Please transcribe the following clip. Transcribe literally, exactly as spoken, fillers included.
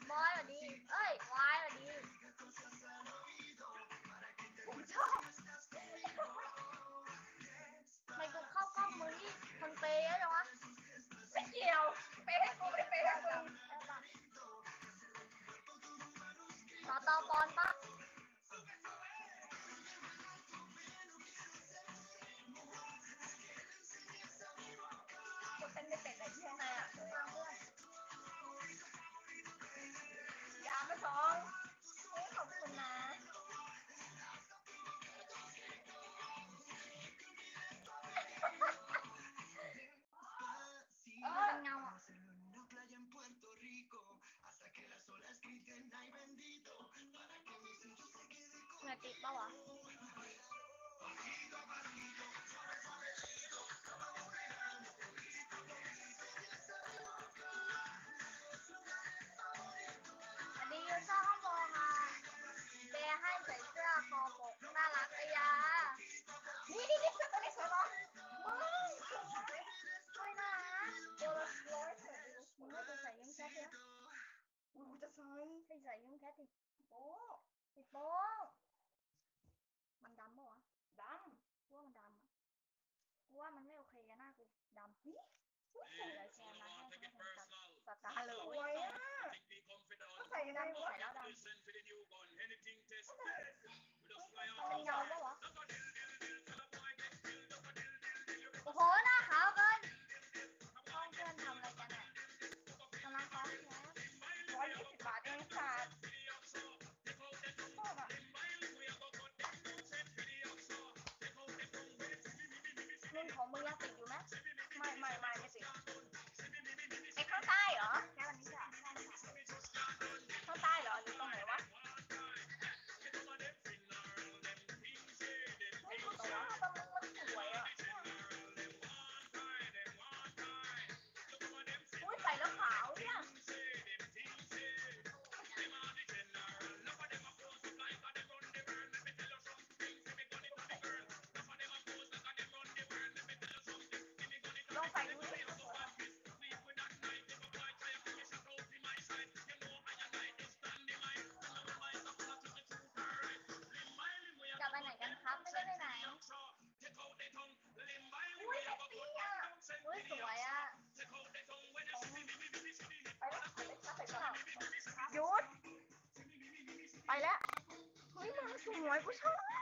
บอยวันนี้เอ้ยวายวันนี้ผมชอบไม่กูเข้ากล้องมือนี่คนเปย์เยอะจังวะไม่เกี่ยวเปย์ให้กูไม่เปย์ให้มึงต่อต่อบอลปะเป็นไม่เป็นอะไรที่ไหนอ่ะยามาสองขอบคุณนะเออเงาอ่ะเงาติดปะวะอันนี้ยูซ่าห้องบอลค่ะเบย์ให้ใส่เสื้อคอปกน่ารักเลยยานี่นี่นี่เสื้อตัวนี้สวยปะว้าวสวยสวยนะตัวละร้อยสวยมึงไม่ต้องใส่ยุ่งแค่เนี่ยกูจะใส่ให้ใส่ยุ่งแค่ติดโป๊ะติดโป๊ะมันดำปะวะดำว่ามันดำอ่ะว่ามันไม่โอเคกันหน้ากูดำนี่ใส่เลยแชร์มาให้เขาเป็นสตาร์เลยสวยอ่ะใส่ดำใส่แล้วดำเป็นเงาปะวะโอ้โหหน้าขาวเกินห้องเพื่อนทำอะไรกันอ่ะกำลังซ้อมแคสร้อยยี่สิบบาทเองค่ะชอบอ่ะรุ่นของมึงยังติดอยู่ไหมไม่ไม่ไม่ไม่ติดไอ้ข้างใต้เหรอแค่วันนี้จ้ะข้างใต้เหรออยู่ตรงไหนวะเฮ้ยกูชอบตรงมึงมันสวยอ่ะอุ้ยใส่แล้วขาวเนี่ยลองใส่ดูดิจะไปไหนกันครับไม่ได้ไปไหนอุ้ยแฮปปี้อ่ะอุ้ยสวยอ่ะหยุดไปแล้วเฮ้ยมาสวยกูชอบ